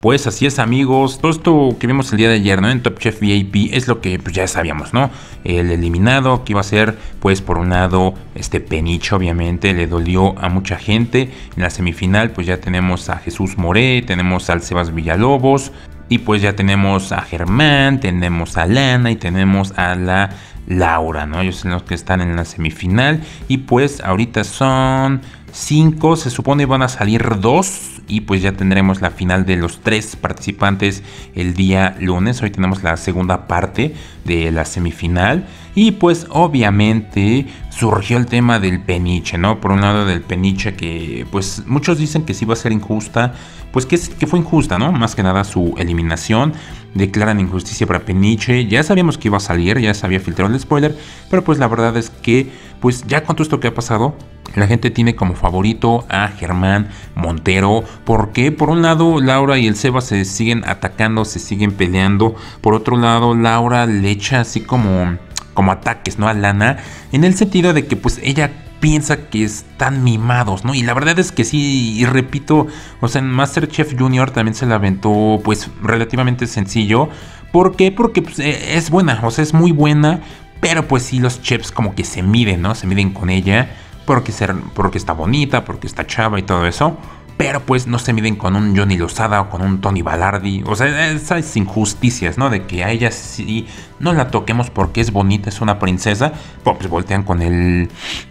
Pues así es, amigos, todo esto que vimos el día de ayer, ¿no? En Top Chef VIP es lo que pues, ya sabíamos, ¿no? El eliminado que iba a ser, pues por un lado, Peniche, obviamente, le dolió a mucha gente. En la semifinal, pues ya tenemos a Jesús Moré, tenemos al Sebas Villalobos, y pues ya tenemos a Germán, tenemos a Lana y tenemos a la Laura, ¿no? Ellos son los que están en la semifinal. Y pues ahorita son 5, se supone van a salir 2. Y pues ya tendremos la final de los 3 participantes el día lunes. Hoy tenemos la segunda parte de la semifinal. Y pues obviamente surgió el tema del Peniche, ¿no? Por un lado del Peniche que pues muchos dicen que sí va a ser injusta. Pues que fue injusta, ¿no? Más que nada su eliminación. Declaran injusticia para Peniche. Ya sabíamos que iba a salir, ya se había filtrado el spoiler. Pero pues la verdad es que pues ya con todo esto que ha pasado, la gente tiene como favorito a Germán Montero. Porque por un lado Laura y el Seba se siguen atacando, se siguen peleando. Por otro lado Laura le echa así como ataques, ¿no? A Lana. En el sentido de que pues ella piensa que están mimados, ¿no? Y la verdad es que sí, y repito, o sea, en MasterChef Junior también se la aventó pues relativamente sencillo. ¿Por qué? Porque pues, es buena, o sea, es muy buena. Pero pues sí, los chefs como que se miden, ¿no? Se miden con ella. Porque está bonita, porque está chava y todo eso. Pero pues no se miden con un Johnny Lozada o con un Tony Balardi. O sea, esas injusticias, ¿no? De que a ella sí no la toquemos porque es bonita, es una princesa. Pues voltean con el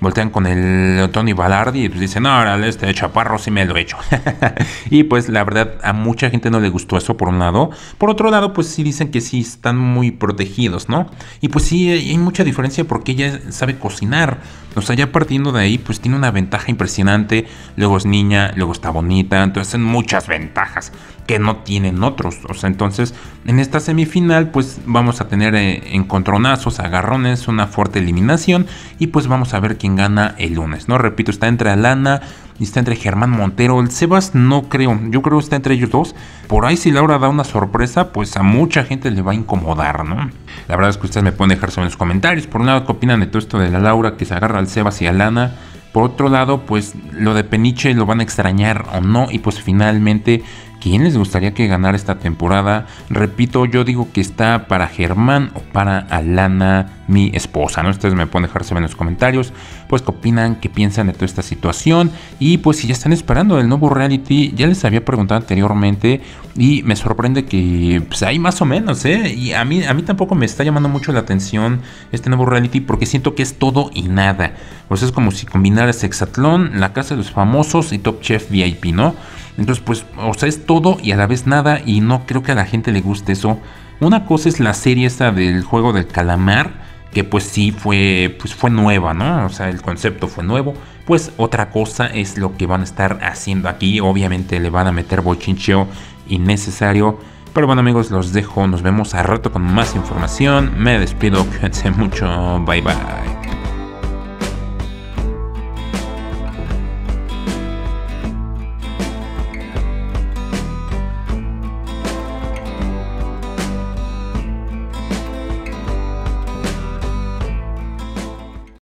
Tony Balardi y pues dicen, no, ahora chaparro sí me lo he hecho. Y pues la verdad a mucha gente no le gustó eso por un lado. Por otro lado pues sí dicen que sí están muy protegidos, ¿no? Y pues sí hay mucha diferencia porque ella sabe cocinar. O sea, ya partiendo de ahí pues tiene una ventaja impresionante. Luego es niña, luego está bonita. Entonces hay muchas ventajas que no tienen otros. O sea, entonces en esta semifinal pues vamos a tener encontronazos, agarrones, una fuerte eliminación. Y pues vamos a ver quién gana el lunes, ¿no? Repito, está entre Alana y está entre Germán Montero. El Sebas no creo, yo creo que está entre ellos dos. Por ahí si Laura da una sorpresa, pues a mucha gente le va a incomodar, ¿no? La verdad es que ustedes me pueden dejar en los comentarios. Por un lado, ¿qué opinan de todo esto de la Laura que se agarra al Sebas y a Lana? Por otro lado, pues lo de Peniche lo van a extrañar o no. Y pues finalmente, ¿quién les gustaría que ganara esta temporada? Repito, yo digo que está para Germán o para Alana, mi esposa, ¿no? Ustedes me pueden dejarse en los comentarios, pues qué opinan, qué piensan de toda esta situación. Y pues si ya están esperando el nuevo reality, ya les había preguntado anteriormente y me sorprende que pues hay más o menos, ¿eh? Y a mí tampoco me está llamando mucho la atención este nuevo reality porque siento que es todo y nada. O sea, es como si combinaras Hexatlón, La Casa de los Famosos y Top Chef VIP, ¿no? Entonces, pues, o sea, es todo y a la vez nada y no creo que a la gente le guste eso. Una cosa es la serie esta del juego del calamar, que pues sí fue nueva, ¿no? O sea, el concepto fue nuevo. Pues otra cosa es lo que van a estar haciendo aquí. Obviamente le van a meter bochincheo innecesario. Pero bueno, amigos, los dejo. Nos vemos al rato con más información. Me despido. Cuídense mucho. Bye, bye.